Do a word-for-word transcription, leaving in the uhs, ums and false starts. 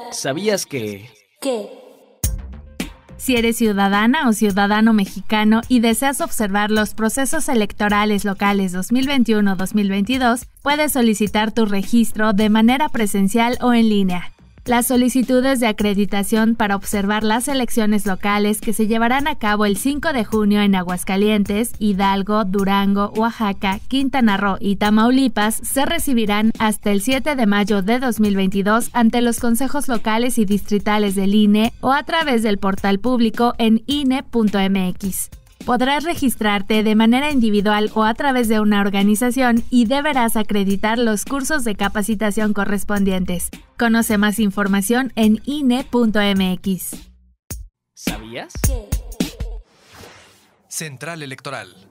¿Sabías que...? ¿Qué? Si eres ciudadana o ciudadano mexicano y deseas observar los procesos electorales locales dos mil veintiuno dos mil veintidós, puedes solicitar tu registro de manera presencial o en línea. Las solicitudes de acreditación para observar las elecciones locales que se llevarán a cabo el cinco de junio en Aguascalientes, Hidalgo, Durango, Oaxaca, Quintana Roo y Tamaulipas se recibirán hasta el siete de mayo de dos mil veintidós ante los consejos locales y distritales del I N E o a través del portal público en I N E punto M X. Podrás registrarte de manera individual o a través de una organización y deberás acreditar los cursos de capacitación correspondientes. Conoce más información en I N E punto M X. ¿Sabías? ¿Qué? Central Electoral.